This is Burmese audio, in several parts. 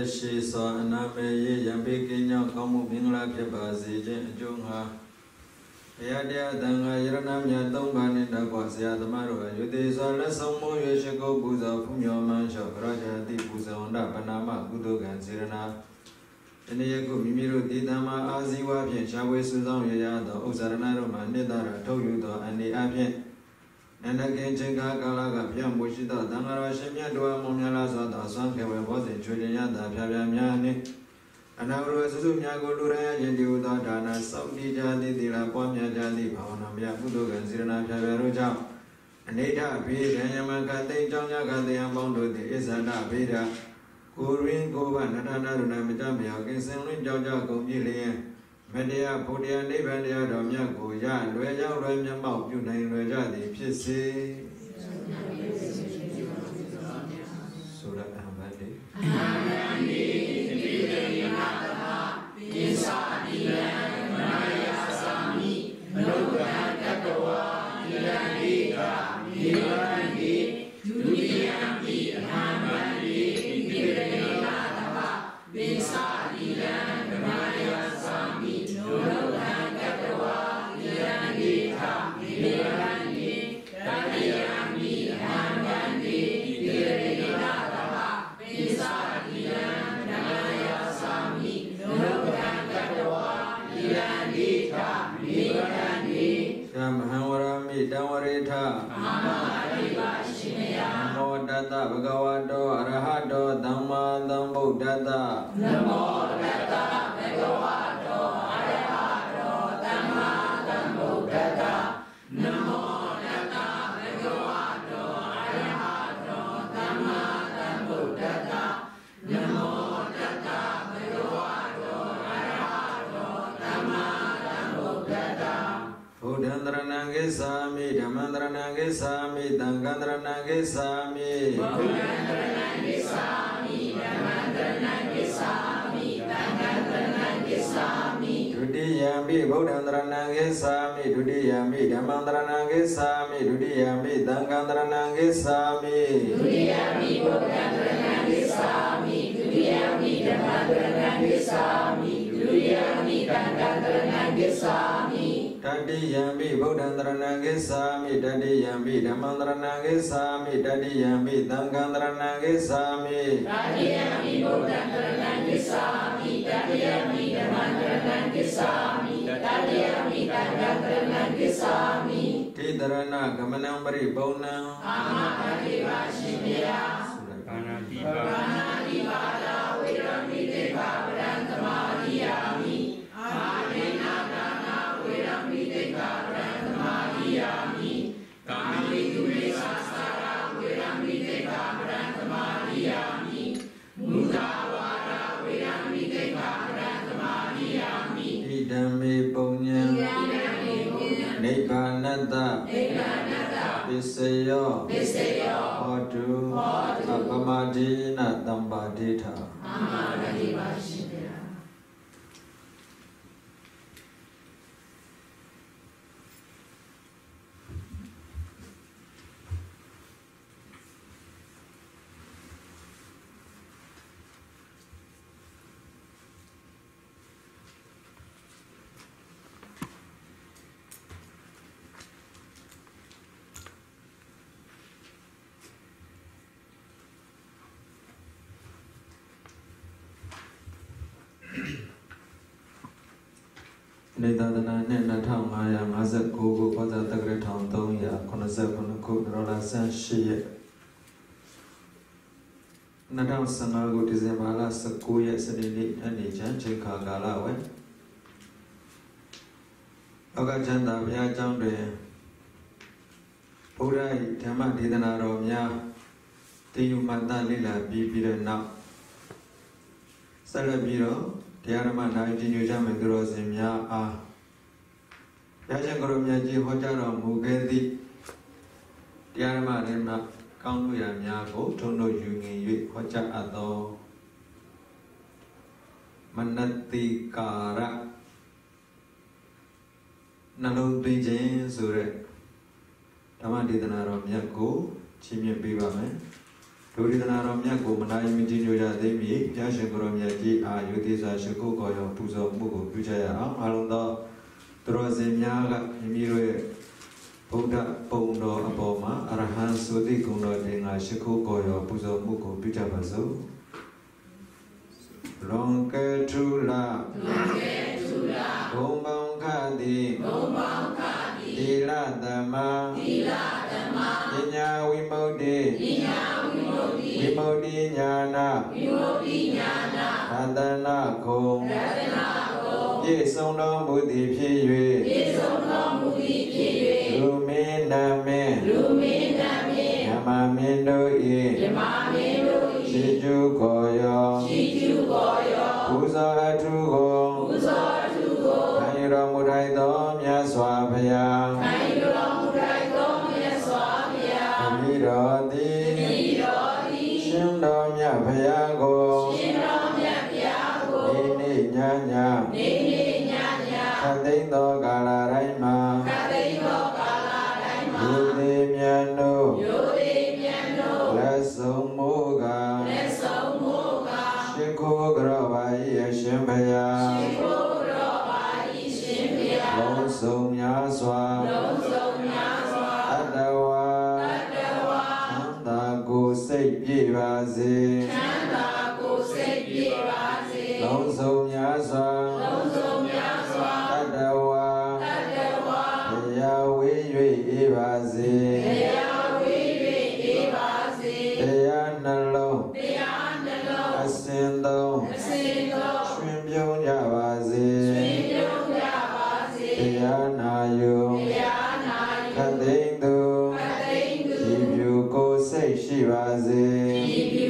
ရှိစွာအနာမေယယံပိကိညောကောင်းမှုမင်္ဂလာဖြစ်ပါစေခြင်းအကျိုးငှာဘုရားတရားသံဃာယရဏမြတ်သုံးပါးနှင့်တကွဆရာသမားတို့အယုသေးစွာလက်ဆောင်မှုရွှေရှိကုပူဇော်ဖူးမြော်မှန်းလျှောက်ကြောကြတိပူဇော်ဝန္ဒပနာမကုသိုလ်ကံစေရနာဒီနေ့ယခုမိမိတို့ဒီတမ္မာအာဇီဝဖြင့်ရှားဝေစုဆောင်ရရသောဥစ္စာရဏတို့မှနှစ်သာရထုတ်ယူသောအနေအဖြင့်နန္ဒကင်ချင်းကာကာလကပြန့်မှုရှိသောသံဃာတော်ရှင်မြတ်တို့အမှုများလားစွာသောဆွမ်းခေဝေဘောဇဉ်ချွေတင်ရတာဖြာဖြာများနှင့်အနာဝရစုစုများကိုလူရရခြင်းတည်ဟူသောဒါနစောင့်တည်ကြသည်သီလပွားများကြသည်ဘာဝနာမြတ်ကုသိုလ်ကံစေရနာဖြာဖြာတို့ကြောင့်အနိဋ္ဌဘေဒံယမကတိန်ကြောင့်ညကတရားပေါင်းတို့သည်အစ္ဆန္ဒဘေဒကိုရင်းကိုဘနတနာရုဏမကြမြောက်ကင်းစင်လင်းကြောင့်ကြောင့်ကုန်ပြည့်လျင်မတရားဘုရားနိဗ္ဗာန်တရားတော်မြတ်ကိုရလွယ်ရောက်လွယ်မျက်မှောက်ပြုနိုင်လွယ်ကြသည်ဖြစ်စေဆိုရအမတိအမတိတိတေယနာတမပိစာတိယံမနာယသာမိမနုဿံတတဝါယံတိကမိဝံတိဒုတိယံပိအဟံမတိတိတေယနာတမပိစာတိယံမနာယသာမိမနုဿံတတဝါယံတိကမိဝံတိတတိယံပိအဟံမတိတိတေယနာတမပိစာတိယံမနာယသာမိမနုဿံတတဝါယံတိကမိဝံတိသမဟံဝရမိတံဝရိထမဟာရိပါရှိမယနမောတတ္တဗုဒ္ဓဝါတောအရဟတောသမ္မာသမ္ဗုဒ္ဓတ္တနမောတတ္တဗုဒ္ဓဝါတောအရဟတောသမ္မာသမ္ဗုဒ္ဓတ္တနမောတတ္တဗုဒ္ဓဝါတောအရဟတောသမ္မာသမ္ဗုဒ္ဓတ္တနမောတတ္တဗုဒ္ဓဝါတောအရဟတောသမ္မာသမ္ဗုဒ္ဓတ္တဘုဒ္ဓံတရဏံဂစ္ဆာမိဓမ္မံတရဏံဂစ္ဆာမိသံဃံတရဏံဂစ္ဆာမိဘုဒ္ဓံတရဏံဂစ္ဆာမိဓမ္မံတရဏံဂစ္ဆာမိသံဃံတရဏံဂစ္ဆာမိဒုတိယံပိဘုဒ္ဓံတရဏံဂစ္ဆာမိဒုတိယံပိဓမ္မံတရဏံဂစ္ဆာမိဒုတိယံပိသံဃံတရဏံဂစ္ဆာမိဒုတိယံပိဘုဒ္ဓံတရဏံဂစ္ဆာမိဒုတိယံပိဓမ္မံတရဏံဂစ္ဆာမိဒုတိယံပိသံဃံတရဏံဂစ္ဆာမိတတိယံပိဗုဒ္ဓံတရဏံဂစ္ဆာမိတတိယံပိဓမ္မံတရဏံဂစ္ဆာမိတတိယံပိသံဃံတရဏံဂစ္ဆာမိတတိယံပိဗုဒ္ဓံတရဏံဂစ္ဆာမိတတိယံပိဓမ္မံတရဏံဂစ္ဆာမိတတိယံပိသံဃံတရဏံဂစ္ဆာမိတိတရဏဂမနံပရိပုံဏံအာမဟတိပါရှိမြာဘာနာတိပါဘာနာတိပါလာဝိရမိတေခာပရံသမာရိယာမိအာမေနာဒါနာဝိရမိတေခာပရံသမာရိယာမိကာမိတုမေသာသာရာဝိရမိတေခာပရံသမာရိယာမိမုဒာဝါဒဝိရမိတေခာပရံသမာရိယာမိဣဒံမေပုံညံနိဗ္ဗာနတ္တပစ္စယောဟောတုအပမဒေနတမ္ပါဒေထအာမဂတိပါရှိမြာနေသာသနာနှစ်2559ခုကောဇာတက္ကရာ1389ခုဒေါ်လာ18ရက်2015ခုဒီဇင်ဘာလ19ရက်စနေနေ့ညနေချမ်းချိန်ခါကာလဝယ်ဩဃချမ်းသာဘုရားကျောင်းတွင်ဘုရား၏ဓမ္မဒေသနာတော်များတင်ယူမှတ်သားလေ့လာပြီးတဲ့နောက်ဆက်လက်ပြီးတော့တရားဓမ္မနိုင်ကြည်ညိုကြမယ်သူတော်စင်များအားဘုရားရှင်ကိုရောမြတ်ကြီးဟောကြားတော်မူခဲ့သည့်တရားဓမ္မတွေမှာကောင်းမှုရာများကိုထုံတို့ယူငင်၍ဟောကြားအပ်သောမနတိကာရနှလုံးသွင်းခြင်းဆိုတဲ့ဓမ္မဒေသနာတော်မြတ်ကိုချီးမြှင့်ပေးပါမယ် 도리다나람야 고만아이 민진요자 데미 야신그럼야지 아유디사 시코거여 부서 무고 부자야 알론더 들어세냐가 미로에 보다 봉도 아보마 아라한 소디 공도 댕아 시코거여 부서 무고 부자바소 롱케투라 공방카디 디라다마 이냐 위모디 냐나 아다나 공 예송도 무디 피유에 루미나메 야마민도이 시주고요 부서아투고 아이러무라이도 미야스와파야 아미러디 신도미야파야고 니니냐냐 카데인도 가라라이마 유디미야노 레송모가 시코그라바이 신파야 롱송야스와 아다와 찬다고 세이비바세 롱송야스와 아다와 대야위위바세 대야날로 아신동 춘병야바세 대야나요 카데인도 기뷰고 세이시바세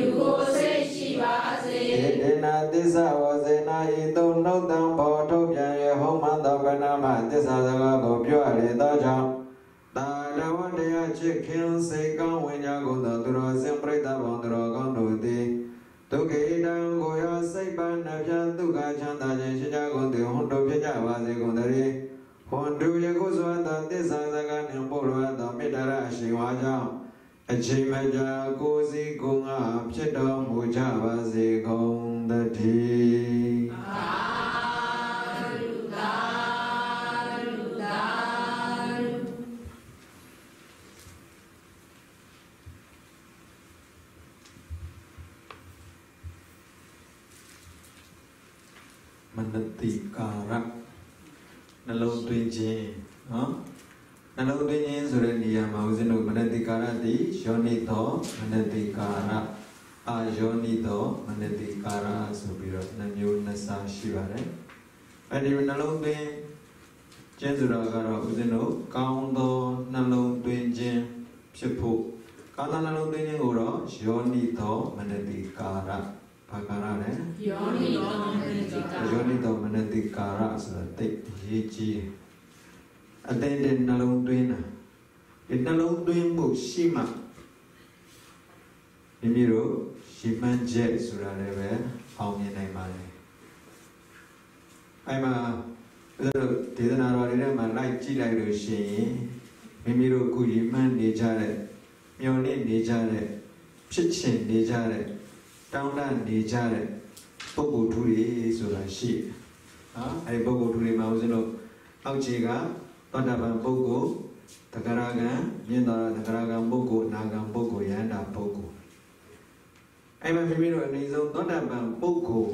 에데나 데사와세나 이동 노당 보토변의 홍만덕가나마 데사사가고 뼈아래다자 다라원대야 치킨 세강 왜냐고도 들어생 프레다방 들어간도디 두개당 고야 세반나편 두가 찬다진 시작군데 혼도 피자바세 군들이 혼두의 고수한다 데사사가 님보로한다 미다라 시와장 아침마자 고시공아 피도 무자바세 공다티 만나티까라 날로 되지 날로 되는 소리야 마우진도 만나티까라디 쇼니도 만나티까라 아쇼니도 만나티까라 소비로 남요나사 시바레 아니 날로 된 제주라가라 우진도 가운도 날로 되지 싶고 가다 날로 되는 거로 쇼니도 만나티까라 바가라네 요니도 만나티까라 소때 예지 아덴데 날롱드이나 이 날롱드이 묵시마 미미로 시만제 수라레베 아오미나이마레 아이마 대단하로리레마 라이 찌라이로시 미미로 구이만 내자레 묘니 내자레 피친 내자레 땅단 내자레 보고두리 소라시 아이 보고두리 마우즈노 아우지가 떠나반 보고 다가라가 년다 다가라가 보고 나간 보고 야나 보고 아이마 미미로 안에서 떠나반 보고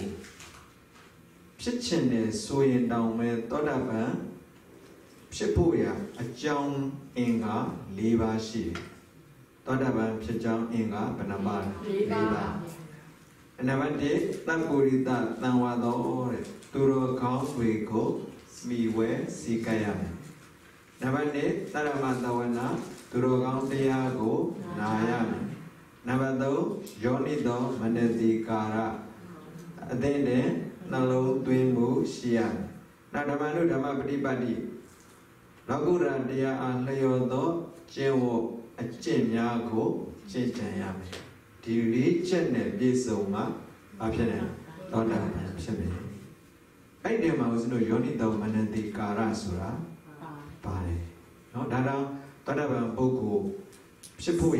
피친의 소인 다음에 떠나반 피포야 아정인가 리바시 떠나반 피정인가 바나바 리바 나만데 땅고리다 땅와도 두로 가위고 미웨 시카야메 나만데 따라만다와나 두로 가운데야고 나야메 나만도 요니도 만데디카라 아데네 날로 tuymu 시야메 나다만도 담마පටිපatti 라구란데야 알려도 제워 아찐냐고 진짜야메 디리 쳇네 비송마 아편네 떠다 쳇네 아이데 마우스노 요니도 만나티까라 소라 바레 다랑 떠다반 보고 싶어야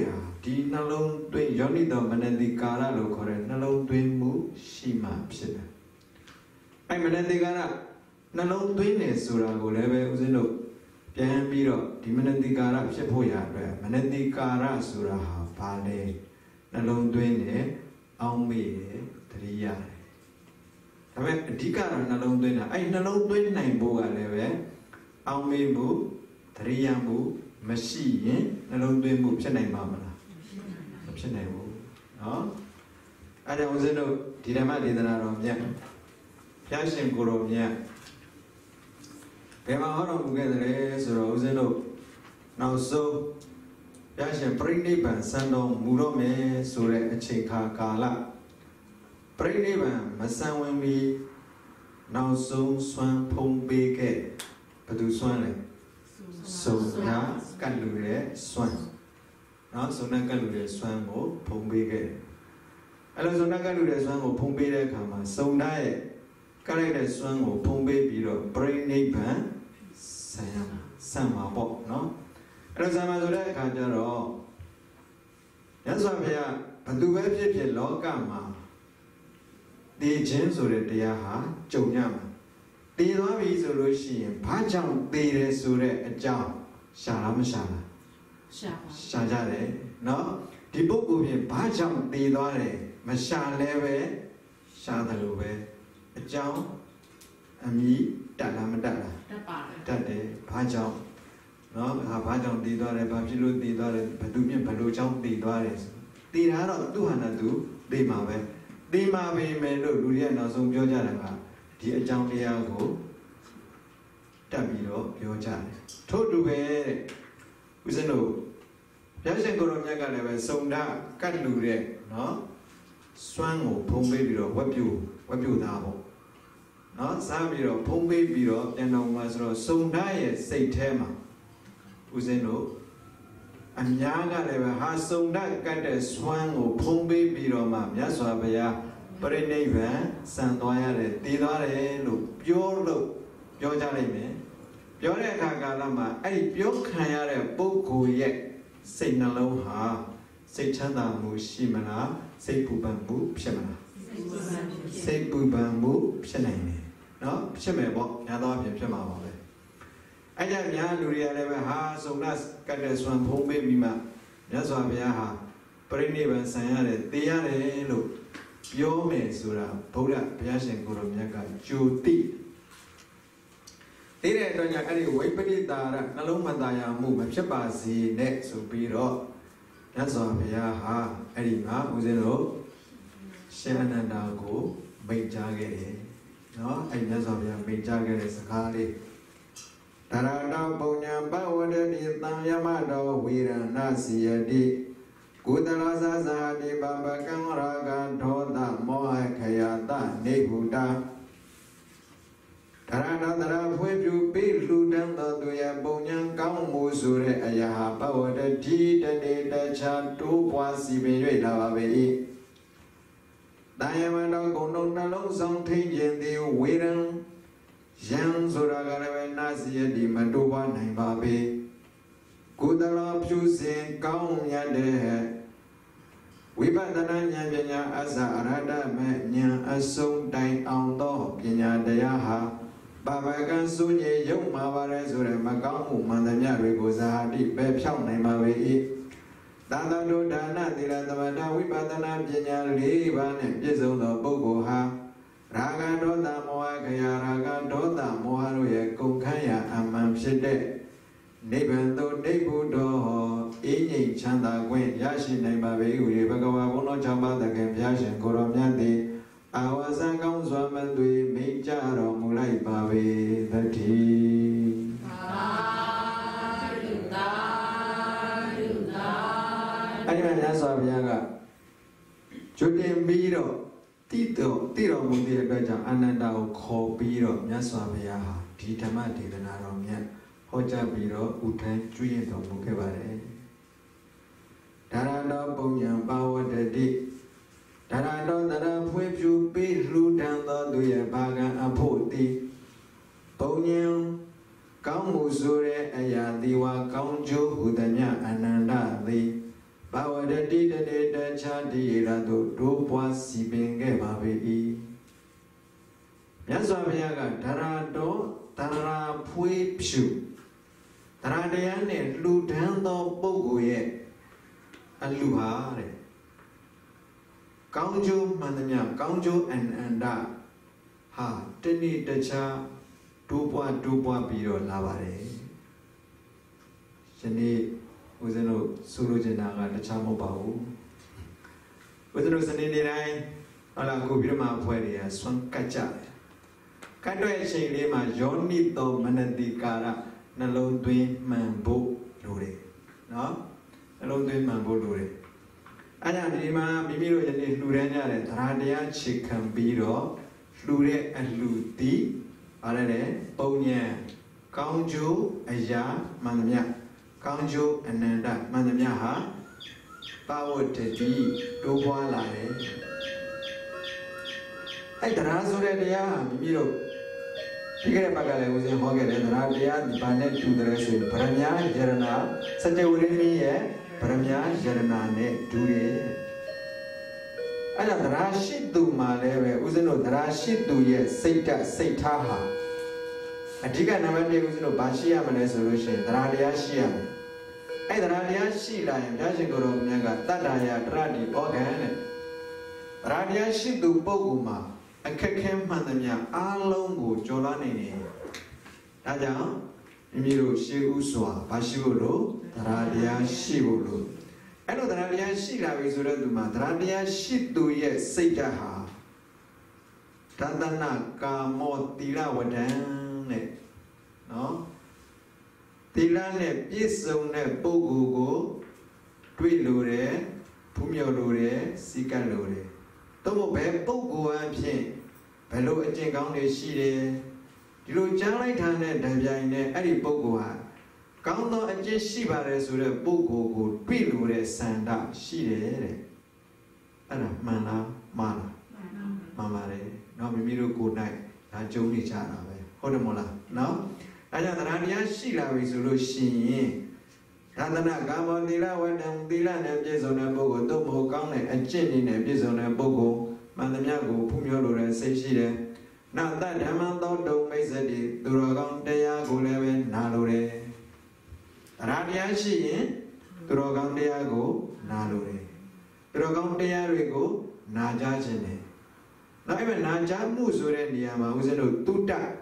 ဒီနှလုံးသွင်းယောနိတော်မနတိကာရလို့ခေါ်တဲ့နှလုံးသွင်းမှုရှိမှဖြစ်တယ်အဲ့မနတိကာရနှလုံးသွင်းနေဆိုတာကိုလည်းပဲဦးဇင်းတို့ပြန်ပြီးတော့ဒီမနတိကာရဖြစ်ဖို့ရအတွက်မနတိကာရဆိုတာဟာဘာလဲနှလုံးသွင်းနေအောင်းမေ့တယ်တတိယတယ်ဒါပေမဲ့အဓိကတော့နှလုံးသွင်းတာအဲ့နှလုံးသွင်းနိုင်ဖို့ကလည်းပဲအောင်းမေ့မှုတတိယမှုမရှိရင်နှလုံးသွင်းမှုဖြစ်နိုင်မှာမလားမဖြစ်နိုင်ဘူးเนาะအဲ့ဒါဦးဇင်းတို့ဒီဓမ္မဒေသနာတော်မြတ်ဘုရားရှင်ကိုယ်တော်မြတ်ဘယ်မှာဟောတော်မူခဲ့သလဲဆိုတော့ဦးဇင်းတို့နောက်ဆုံးဘုရားရှင်ပြိဋိဘံစံတော်မူတော့မယ်ဆိုတဲ့အချိန်ခါကာလပြိဋိဘံမစံဝင်မီနောက်ဆုံးဆွမ်းဖုံးပေးခဲ့ဘယ်သူဆွမ်းလဲစုံနာကတ်လူရဲ့ဆွမ်းနော်စုံနာကတ်လူရဲ့ဆွမ်းကိုဖုံးပေးခဲ့အဲ့လိုစုံနာကတ်လူရဲ့ဆွမ်းကိုဖုံးပေးတဲ့အခါမှာစုံနာရဲ့ကတ်လိုက်တဲ့ဆွမ်းကိုဖုံးပေးပြီးတော့ပြိဋိဘံဆံမှာပေါ့နော်အဲ့လိုဆံမှာဆိုတဲ့အခါကျတော့မြတ်စွာဘုရားဘသူပဲဖြစ်ဖြစ်လောကမှာတည်ခြင်းဆိုတဲ့တရားဟာကြုံရမှာတည်သွားပြီဆိုလို့ရှိရင်ဘာကြောင့်တည်တယ်ဆိုတဲ့အကြောင်းရှာလားမရှာလားရှာကြတယ်နော်ဒီပုဂ္ဂိုလ်ပြင်ဘာကြောင့်တည်သွားတယ်မရှာလဲပဲရှာတယ်လို့ပဲအကြောင်းအမည်တက်လားမတက်လားတက်ပါတယ်တက်တယ်ဘာကြောင့်နော်ဘာကြောင့်တည်သွားတယ်ဘာဖြစ်လို့တည်သွားတယ်ဘယ်သူမြင်ဘယ်လိုကြောင့်တည်သွားတယ်တည်တာတော့သူ့ဟာနဲ့သူတည်မှာပဲတည်မှာပဲမယ်လို့လူတွေကနောက်ဆုံးပြောကြတာကဒီအကြောင်းတရားကိုတက်ပြီးတော့ပြောကြတယ်ထို့တူပဲတဲ့ဦးဇင်းတို့ဘုရားရှင်ကိုယ်တော်မြတ်ကလည်းပဲစုံတာကတ်လူတဲ့နော်စွမ်းကိုဖုံးပေးပြီးတော့ဝက်ပြူသားပေါ့နော်စားပြီးတော့ဖုံးပေးပြီးတော့ပြန်တော်မှာဆိုတော့စုံတာရဲ့စိတ်ထဲမှာဦးဇင်းတို့အများကလည်းပဲဟာစုံတာကတ်တဲ့စွမ်းကိုဖုံးပေးပြီးတော့မှမြတ်စွာဘုရားပြိဋိဘံစံသွားရတယ်တည်သွားတယ်လို့ပြောကြလိုက်မယ်ပြောတဲ့အခါကာလမှာအဲ့ဒီပြောခံရတဲ့ပုဂ္ဂိုလ်ရဲ့စိတ်နှလုံးဟာစိတ်ချမ်းသာမှုရှိမလားစိတ်ပူပန်မှုဖြစ်မလားစိတ်ပူပန်မှုဖြစ်နိုင်တယ်နော်ဖြစ်မယ်ပေါ့ညာတော့အပြင်ဖြစ်မှာပါပဲအဲ့ကြများလူတွေကလည်းပဲဟာစုံနာကတ်တဲ့ဆွမ်းဖုံးပေးပြီးမှမြတ်စွာဘုရားဟာပြိဋိဘံဆံရတယ်တည်ရတယ်လို့ပြောမယ်ဆိုတာဗုဒ္ဓဘုရားရှင်ကိုယ်တော်မြတ်ကကြိုသိတဲ့အတွက်ကြောင့်အဲ့ဒီဝိပရိတာရနှလုံးမသားရမှုမဖြစ်ပါစေနဲ့ဆိုပြီးတော့မြတ်စွာဘုရားဟာအဲ့ဒီမှာဦးဇင်းတို့ရှင်အနန္ဒာကိုမိန့်ကြားခဲ့တယ်နော်အဲ့မြတ်စွာဘုရားမိန့်ကြားခဲ့တဲ့စကားလေးတရတောပုံညာဘဝတ္တိသံယမတောဝိရဏစီယတိကုသလသဇာတိပပကံရာဂဒေါသမောဟခယတနေဟုတာတရဏတရဖွေပြုပြီးလူတန်းသောသူရဲ့ပုံညာကောင်းမှုဆိုတဲ့အရာဘဝတ္တိတနေ့တခြားတိုးပွားစီပင်၍လာပါပေ၏တန်ယမတော်ကုံတော်နှလုံးဆောင်ထိန်ခြင်းသည်ဝေရံယံဆိုတာကလည်းပဲနာစီယတိမတိုးပွားနိုင်ပါပေကုသလပြုစဉ်ကောင်းမြတ်တဲ့ဝိပဿနာဉာဏ်ပညာအစအရဟတမေဉာဏ်အဆုံးတိုင်အောင်သောပညာတရားဟာပပကံစုညေယုံမှာပါရဲဆိုရယ်မကောင်းမှုမှန်သမျှတွေကိုဇာတိပဲဖြောင်းနိုင်ပါပေ၏သာသတုဒါနသီလသမထဝိပဿနာပညာ၄ပါးနဲ့ပြည့်စုံသောပုဂ္ဂိုလ်ဟာရာဂဒေါသမောဟခယရာဂဒေါသမောဟတို့ရဲ့ကုန်ခန်းရာအမှန်ဖြစ်တဲ့နိဗ္ဗာန်သို့နိဗ္ဗုဒ္ဓောအေးငြိမ်ချမ်းသာခွင့်ရရှိနိုင်ပါပေဟုဘဂဝါဘုန်းတော်၆ပါးတခင်ဘုရားရှင်ကိုယ်တော်မြတ်သည်အာဝဇံကောင်းစွာမသွေမိန့်ကြတော်မူလိုက်ပါပေသတည်းအဲ့ဒီမှာမြတ်စွာဘုရားကကျွတ်တင်ပြီးတော့တိတော်မူတဲ့အတွက်ကြောင့်အာနန္ဒာကိုခေါ်ပြီးတော့မြတ်စွာဘုရားဟာဒီဓမ္မဒေသနာတော်မြတ်ဟောကြားပြီးတော့ဥထမ်းကျွေးတော်မူခဲ့ပါတယ်ဒါရတော်ပုံညာပါဝတ္တိဒါရတော်တရဖွေဖြူပေးလူတန်းသောသူရဲ့ဘာကံအဖို့တိပုံညာကောင်းမှုဆိုတဲ့အရာဒီဝါကောင်းကျိုးဟူသည်မြအနန္တသည် Bawa dadi dan candi ratu dua si bengke babi. Yang suaminya darado dara pui psu. Daradian ni lu dan do bogoye aluhare. Kaunju mananya kaunju anda ha teni dacha dua biro lavare. Jadi Uzeno suru jenaga lecamu bau. Uzeno seni nirai, ala aku biru ma pueri ya swang kaca. Kado ya cili ma Johnny to menanti kara nalondui mambu lure, no? Nalondui mambu lure. Aja ni ma mimiro jadi lurenya le teradia cikam biru lure aluti, ada le punya kaunju aja mananya. Kaunju ananda manamnya ha power tadi dua lari. Terasa dia miro. Jika pakai ujian hoki terasa dia di mana tu terasa peramnya jarana sejauh ini ya peramnya jarana ne duri. Ada terasa tu malah ujian terasa tu ya seita ha. Jika nama dia ujian bahasa mana solusi terasa dia siapa. Radia Shila and Jajigoro Naga, Tadaya, Radi, Organ Radia Shidu Boguma, a Kakem Mandamia, Alongo, Jolani. Raja, Miro Shiguswa, Bashiro, Radia Shibulu. I know the Radia Shila is Reduma, Radia Shidu, yes, Sejaha. Tandana, Kamotila, Wadan, no? Tilane pisone bogugo twilure pumyolure sikalure tomo be bogu apin belo ajin kaung de shi de di lo jang lai than ne dan pyain ne ai bogu ha kaung do ajin shi pare so de bogu ko twilure sanda shi de de ara man la ma la ma ma de no mimi ro ko nai da jong ni ja da beဟုတ်တယ်မို့လားနော်Aja terhadap sila wisulu sini, karena kamu tidak wadang tidak nemje zona bogo, tu bukan ne ajen ni nemje zona bogo, manamnya go pumyo lore sesire, nada zaman tu dong mesedi, turagam dia go leve nalure, terhadap sini, turagam dia go nalure, turagam dia go naja jene, nah ini naja musuren dia mau zeno tuta.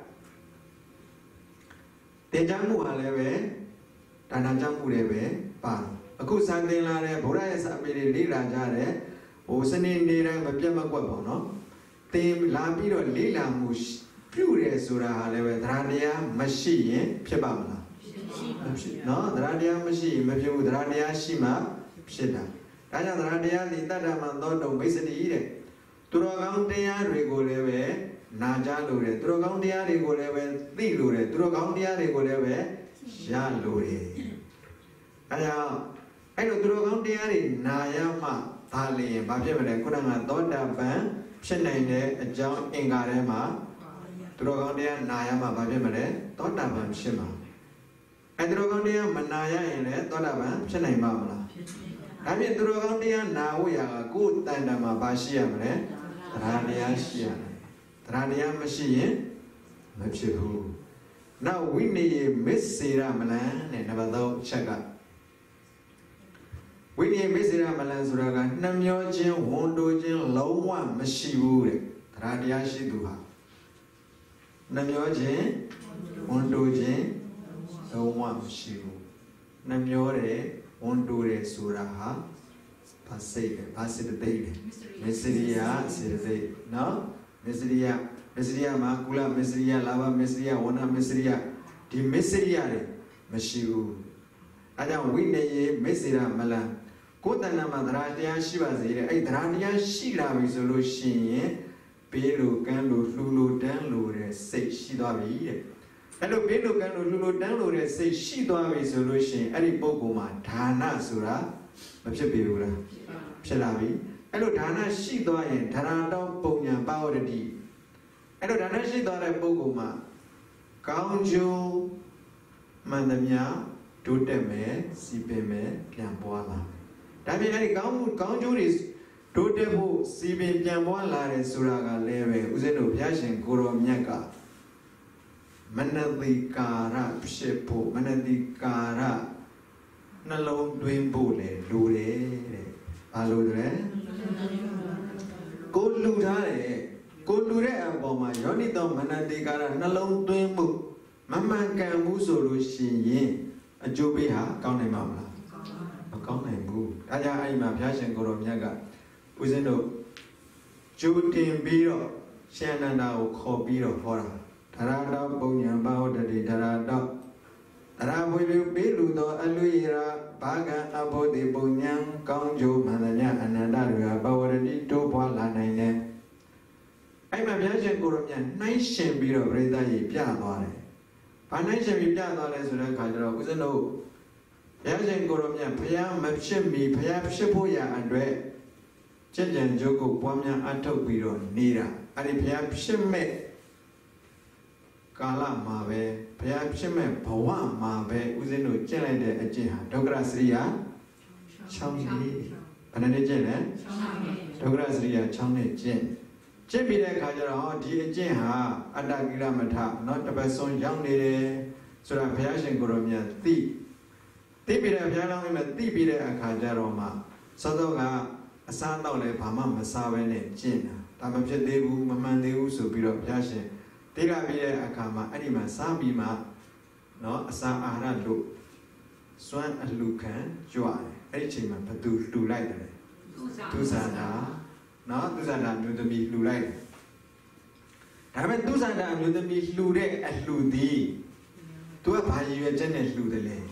Tejamu aleve, tanah jamu leve, par. Aku sanding lare, borai sambil lila jare, usani nira macam apa pun, no? Tem lampi lo lila mus, pure surah aleve, terania masih, siapa mana? No, terania masih, macam terania sima, siapa? Tanya terania lita dalam mandor bisa diire. Turagam dia reguleve. Naja lure, turagam dia reguleve, ti lure, turagam dia reguleve, ya lure. Ayah, ayo turagam dia ni naya ma thali, bapa mana kurang ada dapat, senai de jauh enggare ma, turagam dia naya ma bapa mana, tak dapat sema. Ayo turagam dia menaya ini, tak dapat senai ma mana. Kami turagam dia nahu ya, aku tanda ma basia mana, radia sia. Terhadap mesin, macam tu. Now we need mesira malan, ni nampak tahu cakap. We need mesira malan suragan. Namyo jen, wondo jen, lawan mesiu. Terhadap situ ha. Namyo jen, wondo jen, lawan mesiu. Namyo re, wondo re surah. Pasir, pasir teh. Mesiria, sirte, no? Mesria makula mesria lava mesria wana mesria di mesria le meshiu ada wine ye mesira mala ko tana ma dara tya shi ba se le ai dara tya shi la bi so lo shin yin pe lo kan lo lu lo dan lo de siat shi twa bi de ai lo pe lo kan lo lu lo dan lo de siat shi twa bi so lo shin ai di pukko ma dhana soda ma phit pi bu la phit la bi ai lo dhana shi twa yin dhara taw punya pawadi ai lo dhana shi twa de pukko ma kaung chu man tamya တိုးတက်မယ်စီပင်မယ်ပြန်ပွားလာ 다음에 아니 강조리 도대부 시빈 변화라는 수라가 레베 우선은 비하신 고로미야가 만나디카라 피셰포 만나디카라 날롱 dwim보레 루레 알로레 골루라레 골루레 아보마 요니도 만나디카라 날롱 dwim보 만만간 무소로시인 아조비하 가운데마라 가운데무 아자 아이마 비하신 고로미야가 우선은 주팀 비로 시안나나고 코비로 호라 다라다 봉양바오다리 다라다 다라보이루 비루도 알루이라 바가 아보디 봉양 강조 만나냐 아난다르가 바오다리 도보라나이네 아이마 비하신 고로미야 나이신 비로 브레다이 뼈아도아래 바나이신 비 뼈아도아래 소리 가지러 우선은 비하신 고로미야 부야 맙십미 부야 십호야 안돼 젠젠 조고 보면 안토비로 니라 아니 비야 십매 갈라마베 비야 십매 버와마베 우선은 젠라이데 아진하 도그라스리야 청리 바나네 젠네 도그라스리야 청리 젠비레 가져라 디 아진하 아다기라마타 너တပတ်ဆုံး ရောက်နေတယ်ဆိုတာဘုရားရှင်ကိုရောမြတ်သိပြီးတဲ့ဘုရားတော်မြတ်သိပြီးတဲ့အခါကျတော့မှသောသောကအစားတော့လည်းဘာမှမစားဘဲနဲ့ကျင့်တာဒါမဖြစ်သေးဘူးမမှန်သေးဘူးဆိုပြီးတော့ဘုရားရှင်တိရပြီးတဲ့အခါမှာအဲ့ဒီမှာစားပြီးမှနော်အစာအာဟာရလို့စွမ်းအလှခံကြွတယ်အဲ့ဒီအချိန်မှာဘသူလှူလိုက်တယ်သူဇာတာနော်သူဇာတာမျိုးသမီးလှူလိုက်တယ်ဒါပေမဲ့သူဇာတာမျိုးသမီးလှူတဲ့အလှူသည်သူကဘာရည်ရွယ်ချက်နဲ့လှူတယ်လဲ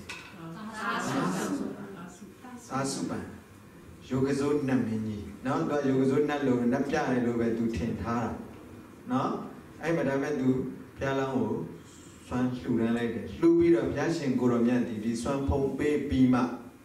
သာစုပန်ယောဂဇုနတ်မင်းကြီးနော်သူကယောဂဇုနတ်လို့နတ်ပြတယ်လို့ပဲသူထင်ထားတာနော်အဲ့မှာဒါမဲ့သူဘုရားလောင်းကိုစွမ်းလှူဒန်းလိုက်တယ်လှူပြီးတော့ဘုရားရှင်ကိုရောမြတ်ဒီစွမ်းဖုံးပေးပြီးမှ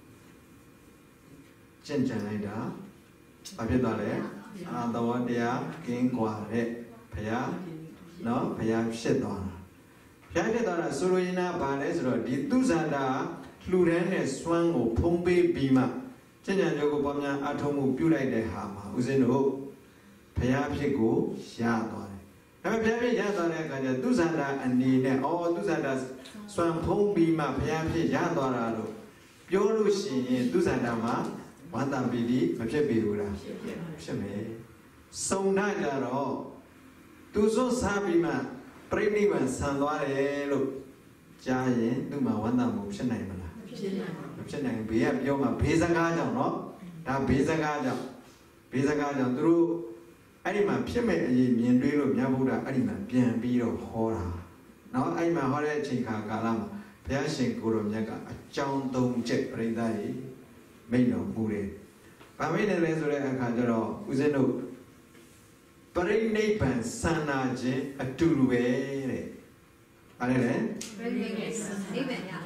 ကျင့်ကြံလိုက်တာဘာဖြစ်သွားလဲအာသဝတရားကင်းကွာတဲ့ဘုရားနော်ဘုရားဖြစ်သွားတာဘုရားဖြစ်သွားတာဆိုလိုရင်းနာဘာလဲဆိုတော့ဒီသူဇာတာလှူဒန်းတဲ့စွမ်းကိုဖုံးပေးပြီးမှကျင့်ကြံကြိုးကိုပေါ်များအထုံးမှုပြုလိုက်တဲ့ဟာမှာဦးဇင်းတို့ဘုရားဖြစ်ကိုရသွားတယ်။ဒါပေမဲ့ဘုရားဖြစ်ရသွားတဲ့အခါကျသူဇာတာအနေနဲ့သူဇာတာစွမ်းဖုံးပြီးမှဘုရားဖြစ်ရသွားတာလို့ပြောလို့ရှိရင်သူဇာတာမှာဝန္တပီတိမဖြစ်ပေဘူးလားဖြစ်မယ်။စုံနာကြတော့သူစွန့်စားပြီးမှပြိဋိဘံဆံသွားတယ်လို့ကြားရင်သူ့မှာဝန္တမှုဖြစ်နိုင်မလားမဖြစ်နိုင်ဘူးဘေးကပြောမှဘေးစကားကြောင့်နော်ဒါဘေးစကားကြောင့်သူတို့အဲ့ဒီမှာဖြစ်မဲ့အရေးမြင်တွေ့လို့မြတ်ဗုဒ္ဓအဲ့ဒီမှာပြန်ပြီးတော့ဟောတာနော်အဲ့ဒီမှာဟောတဲ့အချိန်ကာလမှာဘုရားရှင်ကိုရောမြတ်ကအကြောင်း၃ချက်ပြိဿရေမိန့်တော်မူတယ်။ဘာမိန့်တယ်လဲဆိုတဲ့အခါကျတော့ဦးဇင်းတို့ပရိနိဗ္ဗာန်ဆန္ဒခြင်းအတူတူပဲတဲ့။ဘာလဲလဲပရိနိဗ္ဗာန်ဆန္ဒ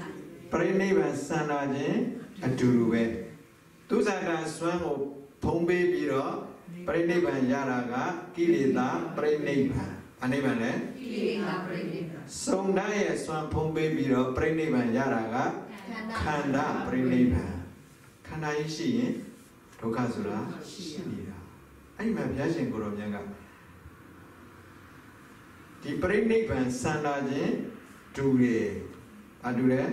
ခြင်းအတူတူပဲသူဇာတာစွမ်းကိုဖုံးပေးပြီးတော့ပရိနိဗ္ဗာန်ရတာကကိလေသာပရိနိဗ္ဗာန်အနိဗ္ဗာန်လဲကိလေသာပရိနိဗ္ဗာန်စုံတဲ့ရဲ့စွမ်းဖုံးပေးပြီးတော့ပရိနိဗ္ဗာန်ရတာကခန္ဓာပရိနိဗ္ဗာန်ခန္ဓာကြီးရှိရင်ဒုက္ခဆိုတာရှိနေတာအဲ့ဒီမှာဘုရားရှင်ကိုရောမြတ်ကဒီပရိနိဗ္ဗာန်ဆန္ဒခြင်းတူတယ်ဘာတူလဲ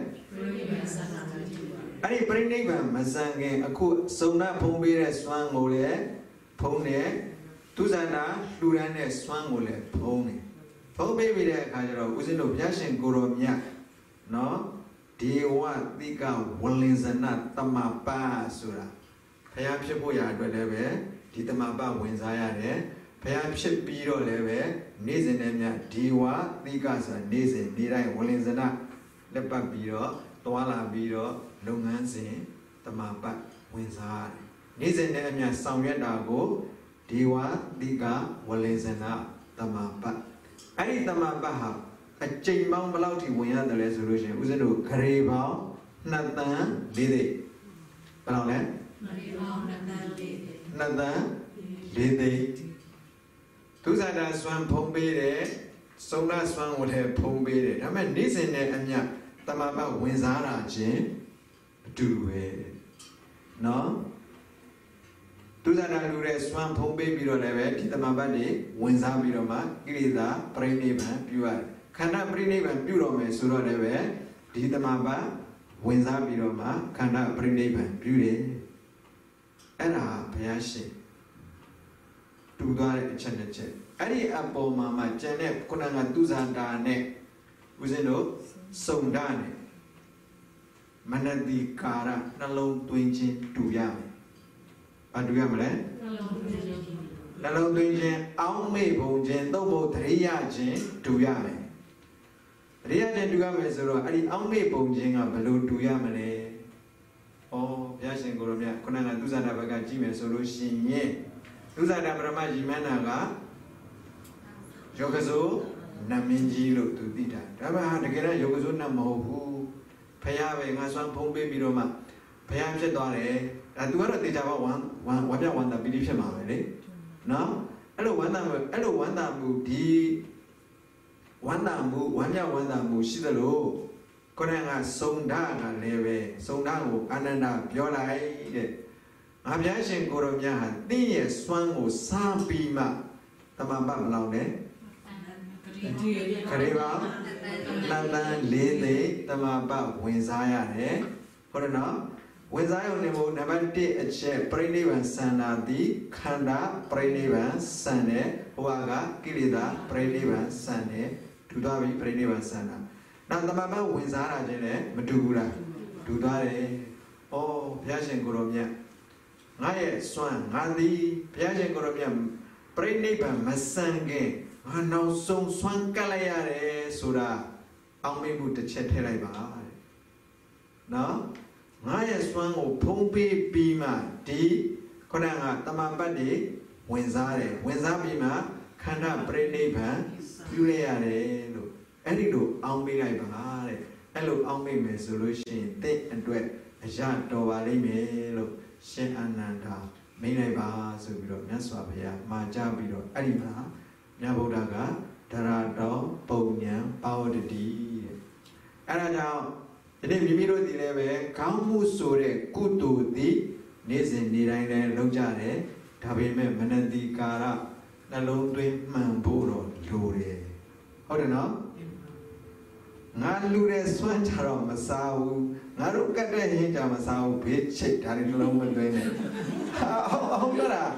အဲ့ဒီပရိနိဗ္ဗာန်မဆန်ခင်အခုစုံနာဖုံးပေးတဲ့စွမ်းကိုလည်းဖုံးတယ်သူဇာတာလှူဒန်းတဲ့စွမ်းကိုလည်းဖုံးတယ်ဖုံးပေးပြီးတဲ့အခါကျတော့ဦးဇင်းတို့ဘုရားရှင်ကိုရောမြတ်နော်ဒေဝတိကဝလင်ဇနတမပါဆိုတာဘုရားဖြစ်ဖို့ရအတွက်လည်းပဲဒီတမပါဝင်စားရတယ်ဘုရားဖြစ်ပြီးတော့လည်းပဲနေ့စဉ်နဲ့မြတ်ဒေဝတိကဆိုတာနေ့စဉ်နေ့တိုင်းဝလင်ဇနလက်ပတ်ပြီးတော့တွာလာပြီးတော့လုပ်ငန်းစဉ်တမပတ်ဝင်စားတယ်နေ့စဉ်နဲ့အမျှဆောင်ရွက်တာကိုဒေဝတိကဝလင်ဇနတမပတ်အဲ့ဒီတမပတ်ဟာအကျိန်ပေါင်းဘယ်လောက်ထိဝင်ရတယ်လဲဆိုလို့ရှိရင်ဦးဇင်းတို့ဂရေပေါင်း2 သန်း 4 သိန်းဘယ်လောက်လဲဂရေပေါင်း2 သန်း 4 သိန်း2 သန်း 4 သိန်းသူဇာတာစွမ်းဖုံးပေးတယ်စုံနာစွမ်းကိုလည်းဖုံးပေးတယ်ဒါပေမဲ့နေ့စဉ်နဲ့အမျှတမပတ်ဝင်စားတာချင်းအတူပဲနော် Tuzana lure swam pombe biro leve kita mabadi wenza biro ma kirida preniban piwa khana preniban piro me suro leve kita maba wenza biro ma khana preniban pire era byashi tudare cheneche ari apo mama chene kunanga tuzanda ne uzeno sonda ne manadi kara nalong twinjin tuyame Aduya male? Nalong twinjin aume bonjin tobo triya jin tuyame Triya jin tuyame suro ari aume bonjin a balo tuyamale Oh, Byashin Goromya kunanga tuzanda baga jime solo shinye Tuzanda brahma jimana ga Yogazo naminji lo tudita Daba dagera yogazo namahu Payawe ngaswan pombe biroma Payam che dore Tu ada tejaba wabya wanda believe ma le no elo wanda mu di wanda mu wabya mu sidalo konanga sonda ga leve sonda ko ananda pyo lai de nga Byashin Goromya ha tin ye swan ko sa pi ma tamaba mlaw ne Kareba Nanda le tamaba wenza ya ne hoda no Wenzayo nemo nabante ache prenivan sanadi khanda prenivan sane waga kirida prenivan sane tudavi prenivan sana Nandamaba wenzara jene madugula tudare oh Byashin Goromya ngaye swan ngadi Byashin Goromya prenivan masange nganaw song swan kalayare sura aungme mu tche the lai ba no Ngaya swan o pompe bima di konanga tamambadi wenzare wenza bima khanda prenivan pyule yare lo edi lo aung me lai ba le ai lo aung me me so lo shin te atwet aya tor ba lai me lo Shin Ananda me lai ba so pi lo Myat Swa Bhaya ma ja pi lo edi ma Nya Buddha ga dara taw Punyan Pawdati Ara jaw Jadi mimiro di leve kamu sore kutu di nizin nilai le lojare tapi me menanti kara nalong twin mamburo lure. Ada no? Ngan lure swan cara masau ngaruh kata hingga masau becek dari nalong mentwin. Aku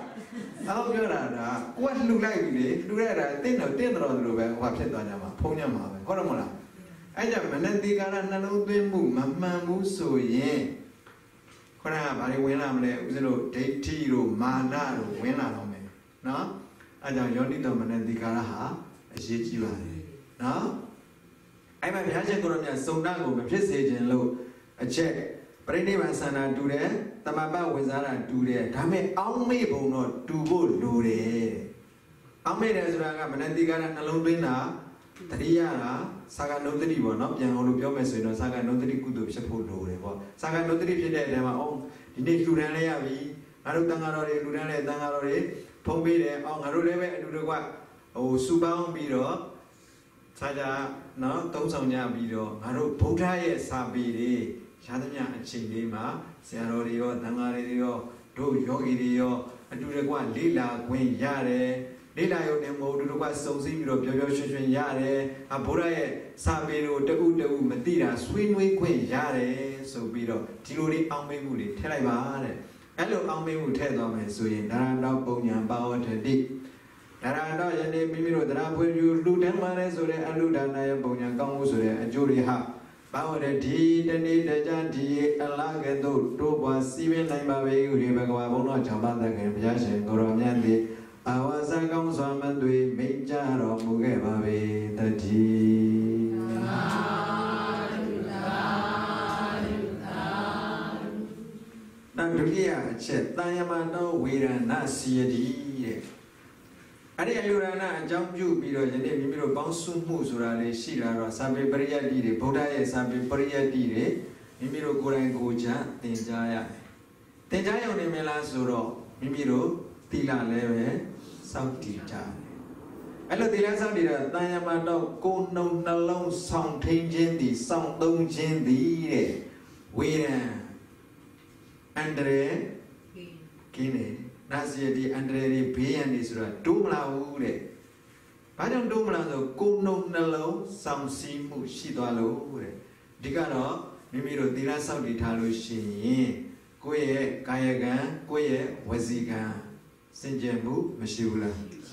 kira ada. Kuat lulai ada. Tenor dulu be. Wapset tu aja mah. Punya mah. Korang mana? Aja menanti kara nalong twin mu mama musuh ye. Korang apa ni wena mle uselo deiti ro mana ro wena lo me. No? Aja yoni tu menanti kara ha asyik jiwa ni. No? Ai mà Byashin Goromya sonda ko mphit se chin lo ache prenivan sana tu de tamapa wenzara tu de da me aung me bong no tu bo lo de aung me de soda ga menanti kara nalong twin na tariya ga saga notari bo no pyan lo pyo me so yin no saga notari kuto phit pho lo de bo saga notari phit de de ma oh di nei lu dan le ya bi nga ro tanga ro de lu dan le tanga ro de phong pi de oh nga ro le be atu de kwa ho su paung pi ro Saja no tong song nya pi ro nga ro Buddha ye sa pi de ya thmya achain le ma sia ro de yo tanga de yo do yogi de yo atu de kwa le la kwin ya de le la yo ne mo du de kwa song sin pi ro pyo pyo shwin shwin ya de a Buddha ye sa pi ro tau ma ti da swin nui kwin ya de so pi ro di lo de aung mai mu le the lai ba de ai lo aung mai mu the twa me so yin dara taw Punyan Pawdati Dara taw yane mimi ro dara phwe yu lu dan ma le so de alu dana ya Punyan kaung mu so de a jo de ha Pawdati tani taja di ala ke to do bwa si bin nai ba be yu de Bhagawa Bong no chang ba ta khin Byashin Goromya ti awasa kaung swa man twi mei ja ro mu ke ba be tati Nang duliya che tayama no wirana siyadi de Ari ayurana ajam ju pi ro yane mimi ro paung su mu sura le shi la ro sabe pariyati de Buddha ye sabe pariyati de mimi ro ko rai ko ja tin ja ya tin ja yaw ne me la so ro mimi ro tila le be saw ti ja ai lo tila saw ti da tayama no ko nong na long song thain chin ti song tong chin ti de wiran andre kine 나시에디 안드레리 베얀디 수라 도물라우래 반영 도물라서 고놈날로 삼시무 시도하로래 디가로 미미로 디라사우디 타루시 고의 가야간 고의 와지간 신제무 마시울라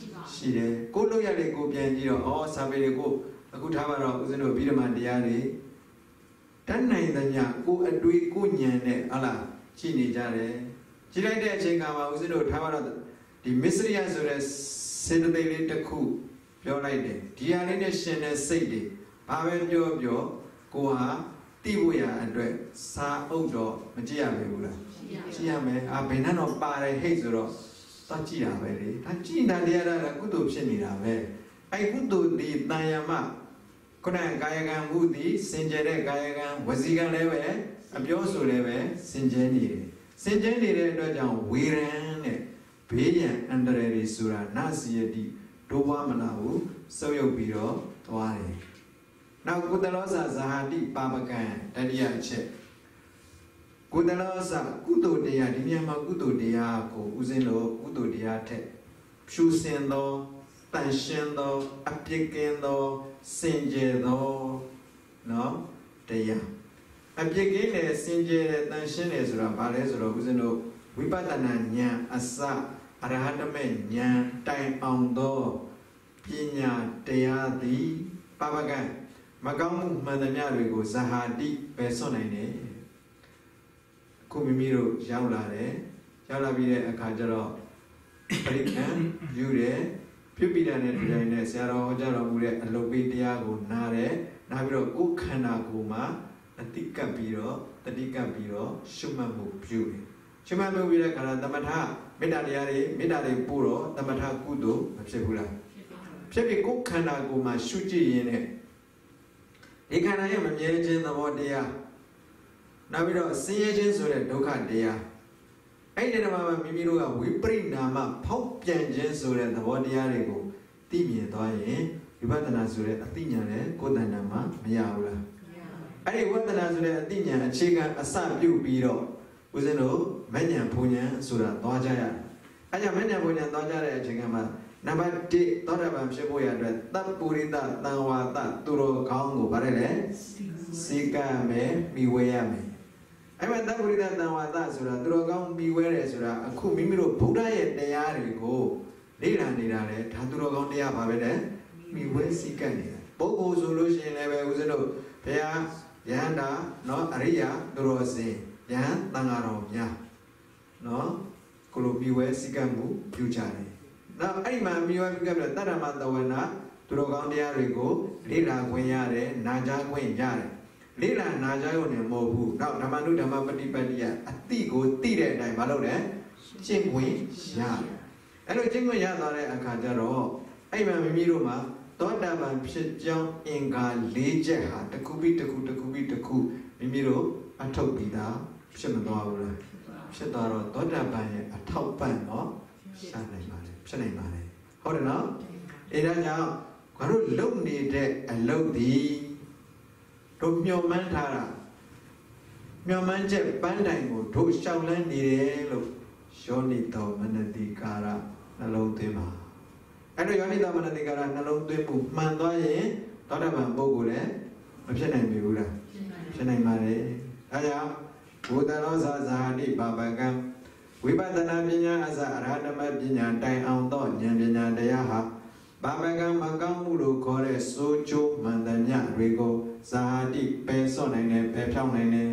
시래 고로야레 고변지로 사베레고အခုထားပါတော့ဦးဇင်းတို့ဗိဓမာတရားတွေတတ်နိုင်တဲ့ညကိုအတွေ့ကိုဉာဏ်နဲ့ဟုတ်လားရှိနေကြတယ်ကြည့်လိုက်တဲ့အချိန်ကမှဦးဇင်းတို့ထားပါတော့ဒီမစ္စရိယဆိုတဲ့စေတသိက်လေးတစ်ခုပြောလိုက်တယ်ဒီဟာလေးနဲ့ရှင်တဲ့စိတ်တွေဘာပဲပြောပြောကိုဟာတိဖို့ရအတွက်စာအုပ်တော့မကြည့်ရဘူးလားကြည့်ရမယ်ဘယ်နဲ့တော့ပါတယ်ဟိတ်ဆိုတော့တော့ကြည့်တာပဲလေဒါကြည့်တာတရားတာကုသိုလ်ဖြစ်နေတာပဲအဲ့ကုသိုလ်ဒီတန်ယမခုနကာယကံမှုသည်စင်ကြယ်တဲ့ကာယကံဝစီကံလည်းပဲအပြောဆိုလည်းပဲစင်ကြယ်နေတယ်စင်ကြယ်နေတဲ့အတွက်ကြောင့်ဝေရန်နဲ့ဘေးရန်အန္တရာယ်တွေဆိုတာနာစီယတိဒိုးဝမနာကိုစုပ်ယုပ်ပြီးတော့သွားတယ်နောက်ကုသလောဇာဇာတိပါပကံတတိယအချက်ကုသလောဇာကုသိုလ်တရားဒီမြန်မာကုသိုလ်တရားကိုဦးဇင်းတို့ကုသိုလ်တရားထက်ဖြူစင်သောတန်ရှင်းသောအပြစ်ကင်းသောစင်ကြယ်သောနော်တရားအပြစ်ကင်းတဲ့စင်ကြယ်တဲ့တန်ရှင်းတယ်ဆိုတာဘာလဲဆိုတော့ဦးဇင်းတို့ဝိပဿနာဉာဏ်အစအရဟတမေဉာဏ်တိုင်အောင်သောပညာတရားသည်ပါပကံမကောင်းမှုမှန်သမျှတွေကိုဇဟာတိပဲစွန့်နိုင်တယ်ခုမိမိတို့ရောက်လာတယ်ရောက်လာပြီးတဲ့အခါကျတော့ပရိက္ခယူတယ်ပြုပြီးတဲ့ဒီတိုင်းနဲ့ဆရာတော်ဟောကြားတော်မူတဲ့အလုပ်ပေးတရားကိုနားတယ်နားပြီးတော့ကိုယ်ခန္ဓာကိုယ်မှာအတိကပ်ပြီးတော့တတိကပ်ပြီးတော့ရှုမှတ်မှုပြုတယ်ရှုမှတ်မှုပြီးတဲ့အခါသမထမေတ္တာတရားတွေမေတ္တာတွေပို့တော့သမထကုသိုလ်မဖြစ်ဘူးလားဖြစ်ပြီးကိုယ်ခန္ဓာကိုယ်မှာရှုကြည့်ရင်းနဲ့ဒီခန္ဓာရဲ့မမြဲခြင်းသဘောတရားနောက်ပြီးတော့ဆင်းရဲခြင်းဆိုတဲ့ဒုက္ခတရားအဲ့ဒီမှာမိမိတို့ကဝိပရိနာမဖောက်ပြန်ခြင်းဆိုတဲ့သဘောတရားတွေကိုသိမြင်သွားရင်ဝိပဿနာဆိုတဲ့အသိဉာဏ်နဲ့ကိုယ်တဏ္ဍာမှာမရဘူးလားအဲ့ဒီဝိပဿနာဆိုတဲ့အသိဉာဏ်အခြေခံအစပြုပြီးတော့ဦးဇင်းတို့မဉ္ဇဉ်ဘုံဉဏ်ဆိုတာသွားကြရတယ်အဲ့ကြောင့်မဉ္ဇဉ်ဘုံဉဏ်သွားကြတဲ့အချိန်ကမှနံပါတ်1သောတာပန်ဖြစ်ဖို့ရအတွက်သပ္ပုရိသတံဝါသသူတော်ကောင်းကိုဗါတယ်လေစေကမယ်မိဝဲရမယ်အဲ့မှာသဗ္ဗုရိသတံဝါသဆိုတာသူတော်ကောင်းပြီးဝဲတယ်ဆိုတာအခုမိမိတို့ဗုဒ္ဓရဲ့တရားတွေကိုလေ့လာနေတာလေဒါသူတော်ကောင်းတရားပါပဲတဲ့မိဝဲစိတ်ကနေတာပုဂ္ဂိုလ်ဆိုလို့ရှိရင်လည်းပဲဦးဇင်းတို့ဘုရားယဟန္တာနော်အရိယာသူတော်စင်ယဟန်သံဃာတော်များနော်ကိုလိုမိဝဲစိတ်ကမှုပြုကြတယ်နောက်အဲ့ဒီမှာမိဝဲပြုကြပြီးတတ္တမသဝနာသူတော်ကောင်းတရားတွေကိုလေ့လာခွင့်ရတယ်နာကြားခွင့်ရတယ်လေ့လာနာကြားရုံနဲ့မဟုတ်ဘူးနောက်ဓမ္မနုဓမ္မပฏิပတ်တိယအတိကိုသိတဲ့အတိုင်းမလုပ်နဲ့ကျင့်ခွင့်ရတယ်အဲ့လိုကျင့်ခွင့်ရသွားတဲ့အခါကျတော့အဲ့မှာမိမိတို့မှာသောတာပန်ဖြစ်ကြောင်းအင်္ဂါ၄ချက်ဟာတစ်ခုပြီးတစ်ခုတစ်ခုပြီးတစ်ခုမိမိတို့အထုတ်ပြီးသားဖြစ်မသွားဘူးလားဖြစ်သွားတော့သောတာပန်ရဲ့အထောက်ပံ့တော့ရှာနိုင်ပါလေဖြစ်နိုင်ပါလေဟုတ်တယ်နော်အဲဒါကြောင့်ငါတို့လုပ်နေတဲ့အလုပ်ဒီတို့မျှော်မှန်းထားတာမျှော်မှန်းချက်ပန်းတိုင်ကိုတို့ရှောက်လန်းနေတယ်လို့ယောနိတော်မနတိကာရနှလုံးသွင်းပါအဲ့တော့ယောနိတော်မနတိကာရနှလုံးသွင်းမှုမှန်သွားရင်သောတာပန်ပုဂ္ဂိုလ်လည်းမဖြစ်နိုင်ပြီဘူးလားဖြစ်နိုင်ပါတယ်ဒါကြောင့်ဘုဒ္ဓရောဇာဇာတိပါပကံဝိပဿနာပညာအစအရဟတမပညာတိုင်အောင်သောဉာဏ်ပညာတရားဟာပါပကံမကောင်းမှုလို့ခေါ်တဲ့စိုးကျိုးမှန်သမျှတွေကိုဇာတိပယ်စွန့်နိုင်တယ်ပယ်ဖြောင်းနိုင်တယ်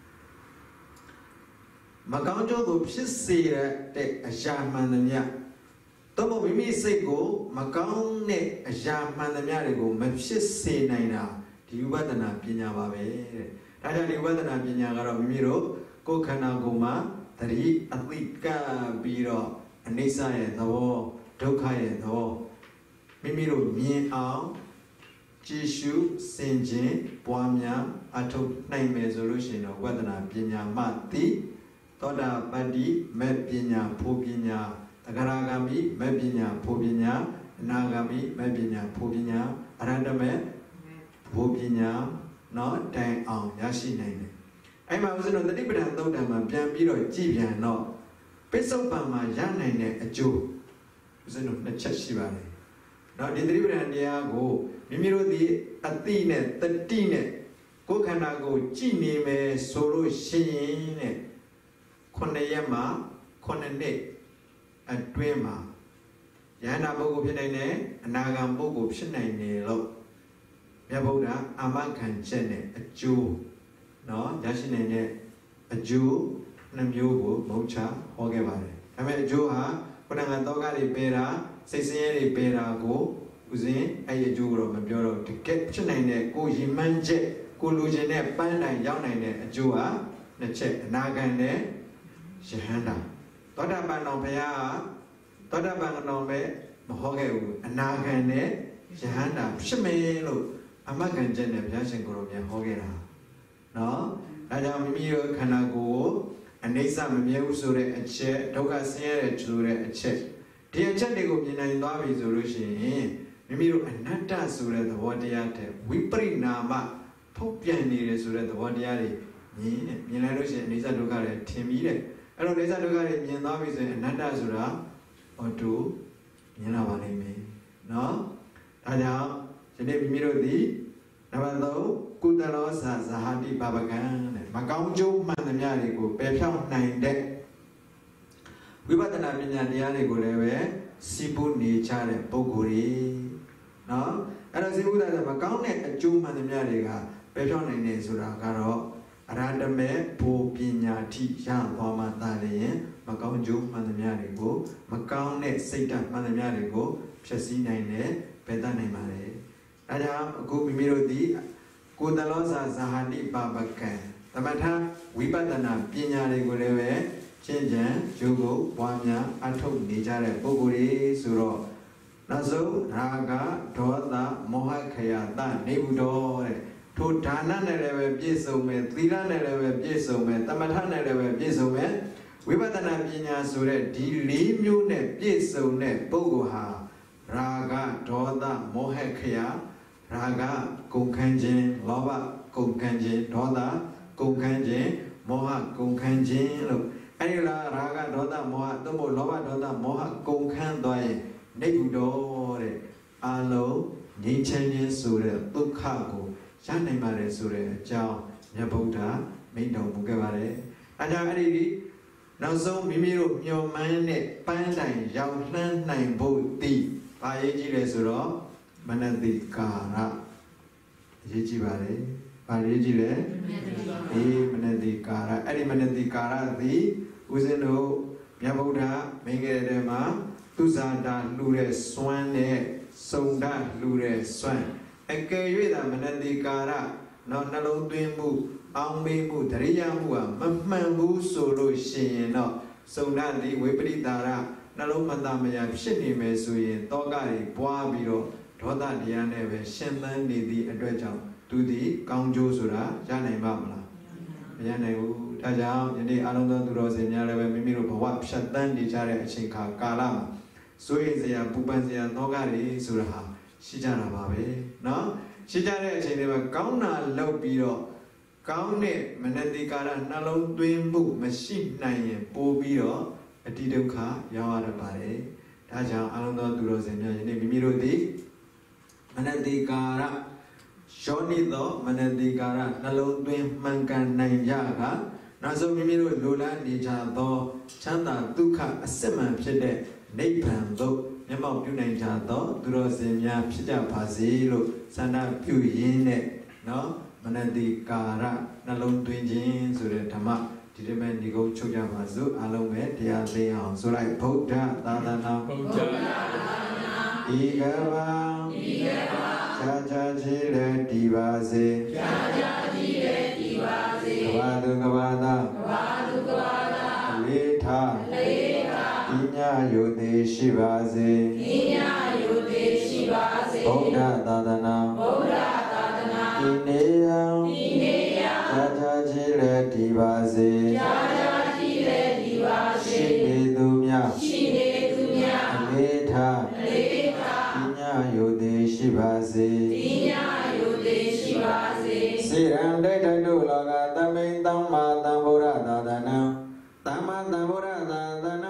မကောင်းကျိုးကိုဖြစ်စေတဲ့အရာမှန်သမျှတော့မိမိစိတ်ကိုမကောင်းတဲ့အရာမှန်သမျှတွေကိုမဖြစ်စေနိုင်တာဒီဝိပဿနာပညာပါပဲတဲ့ဒါကြောင့်ဒီဝိပဿနာပညာကတော့မိမိတို့ကိုယ်ခန္ဓာကိုယ်မှာတတိအသိကပြီးတော့အနိစ္စရဲ့သဘောဒုက္ခရဲ့သဘောမိမိတို့မြင်အောင်ကြည်ရှုစင်ကြင်ပွားများအထုတ်နိုင်မယ်ဆိုလို့ရှိရင်တော့ဝိပဿနာပညာမှသိသောတာပတ္တိမဲ့ပညာဖို့ပညာသဂရဂမိမဲ့ပညာဖို့ပညာအနာဂမိမဲ့ပညာဖို့ပညာအရဟတမဲ့ဖို့ပညာနော်တိုင်အောင်ရရှိနိုင်တယ်အဲ့မှာဦးဇင်းတို့တတိပဋ္ဌာန်သုတ်တံမှာပြန်ပြီးတော့ကြည်ပြန်တော့ Pesopama Yanine a Jew. The church Shivani. Now, the Ribriandiago, Mimiro the Athene, the Tine, Kokanago, Chinime, Soro Shine, Koneyama, Konene, and Twema. Yana Bogo Pinane, Nagam Bogo Pinane, Lo. Yaboda, Amakan Chene, a Jew. No, Yashinene, a Jew, Namugo, Mocha, Hogevare. I mean, a Jew, when I toga repera, 6 years repera go, Uzin, a Jew of Bureau to capture Nine, go Yimanje, go Lugene, Panda, Yanine, a Jew, the check, Nagane, Shahanda. Toda Banopea, Toda Banome, Mohoge, Nagane, Shahanda, Shemelo, Amakan Jen, Yasin Goromia Hogera. No, I am Mio Kanago. And they some Musure a chair, Toka Sierra Chure a chair. Dear Chandigo in a lobby solution, Mimiru and Nata Sura the Wadiate, Whipping Nama, Popiani Sura the Wadiari, Minarush and Nisa Dugare, Timide. I don't Nisa Dugare in lobbies and Nata Sura or two, Yanavani. No? Ada, Jade Miro di, Navalo. Kudalo Sahadi Babagan, Maganjo Manamiarigo, Pepam 9 deck. We bought an Aminaniarigo leve, Sibu Nichare, Boguri. No? And I say, Magane, a Jew Manamiariga, Pepam in Suragaro, Arandame, Po Pina T. Jan Poma Tali, Maganjo Manamiarigo, Magane, Satan Manamiarigo, Chassi 9, Petane Mare. Ada go Miro di. Kudalosa Zahadi Babakan. Tamata, Wibadana, Pina Reguleve, Chenjan, Jugo, Wanya, Atok Nijare, Boguri, Suro. Nazo, Raga, Toda, Mohakaya, Nebudo, Tutana Neve, Jesome, Trina Neve, Jesome, Tamatana Neve, Jesome, Wibadana Pina Sure, Dili Mune, Jesone, Bogoha, Raga, Toda, Mohakaya. Raga, Kunkanjin, Lava, Kunkanjin, Toda, Kunkanjin, Moha, Kunkanjin, look. Anila, Raga, Toda, Moha, Tomo, Lava, Toda, Moha, Kunkandoy, Nebudore, Alo, Nichanjin Sure, Bukago, Shanimare Sure, Jao, Yabuta, Mindo Mugavare. Ajari, now so Mimiro, your man, Pandai, Yao Lan, Nine Boti, Paji Resuro. Manadi Kara Jibare, Parigile, Manadi Kara, Adi Manadi Kara, the Uzeno, Yabuda, Megedema, Tuzada, Lure, Swane, Sonda, Lure, Swan. And Kayuda, Manadi Kara, no Nalo Dwimbu, Ambimu, Tariamua, Mambu, Solo, Shino, Sonda, the Wipidara, Nalo Madamaya, Shini Mesui, Togari, Boabiro. Toda Diane, Shenman, the Adreja, to the Ganjo Sura, Jane Mamla. Yane, Taja, Yane, Alonso Duros, and Yara, Mimiro, Wap, Shatan, the Jare, Chinka, Kalama. So is the Pupanzia, Nogari, Suraha, Shijana Babe. No? Shijana, Chineva, Gauna, Lopiro, Gaune, Manandikara, Nalo, Dwimbu, Machine Nine, Bobiro, a Tidoka, Yawara Bare, Taja, Alonso Duros, and Yane, Mimiro di. Manadikara, Shonido, Manadikara, Nalo Dwim Mankan Nayaga, Nazo Mimiro Lula Nijado, Chanda Duka, Seman Pide, Napan Do, Nemo Punajado, Durosemia Pida Pazilo, Sana Puyine, no, Manadikara, Nalo Dwinjin, Suretama, Tideman Digo Chojamazu, Alome, Dia Leon, so like Pota, Dana. Igava, Chacha Chile Divase, Kavadu Kavada, Leta, Inya Yode Shivase, Boda Dadana, Inea, Chacha Chile Divase, Shine Dumya, Leta, Yode Shivase, Siram de Tadu Laga, Tamin Tama Tambura Dadana, Tama Tambura Dadana.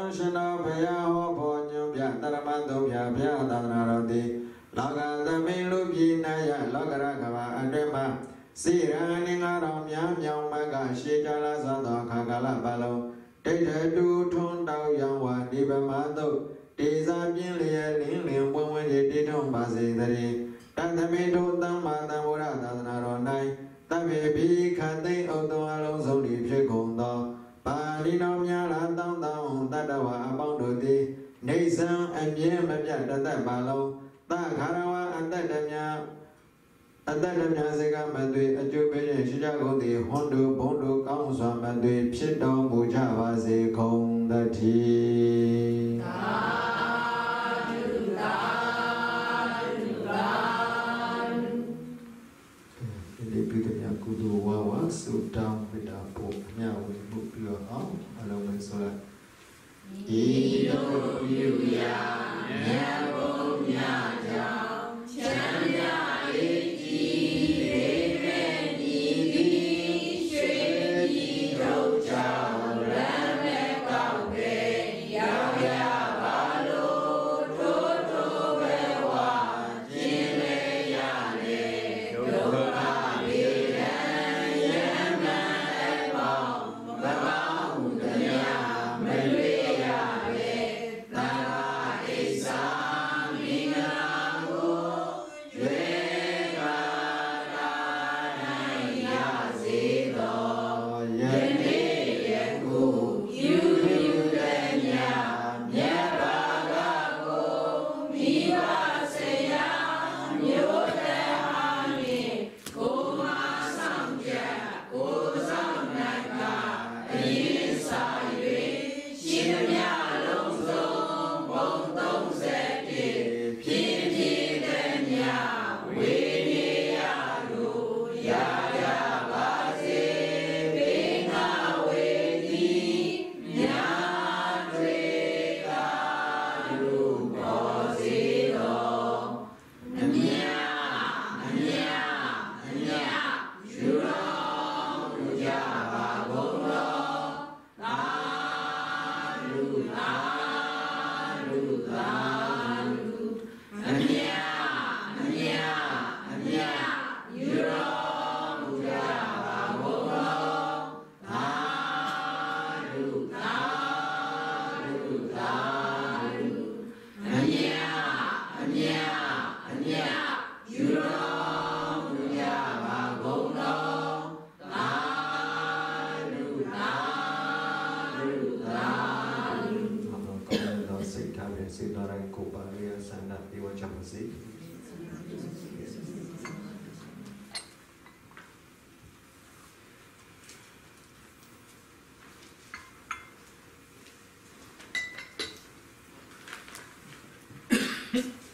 စီရဏင်္ဂတော်များမြောင်မကရှေကြလာသောခါကာလပတ်လုံးတိတ်တတူထွန်းတောက်ရောင်ဝဒီဗမတုတ်တေစာပြင်းလျက်လင်းလင်းပွင့်ပွင့်တိထုံပါစေတည်းတန်သမေထုသမ္မာသမ္ဗုဒ္ဓသာသနာတော်၌တမေဘိခတ်သိဥတ္တအလုံးစုံဒီဖြစ်ကုန်သောပါဠိတော်များလားတောင်းတောင်းတတ္တဝါအပေါင်းတို့သည်နေဆံအမြဲမပြတ်တသက်ပါလုံးသခါရဝအတ္တတမြစေကမသွေအကျိုးပေးခြင်းရှိကြကုန်သည်ဟွန်တို့ဘုံတို့ကောင်းစွာမသွေဖြစ်တော်မူကြပါစေကုန်သတည်းသာဓုသာဓုသာဒီပိဋကကုသိုလ်ဝါဝသုတောင်းပိတာဖို့အမြဝေမှုပြုအောင်အလုံးစုံဆိုလိုက်ဤသို့ပြုရာမြတ်ဘုရားကြောင့်ချမ်းသာ Yes.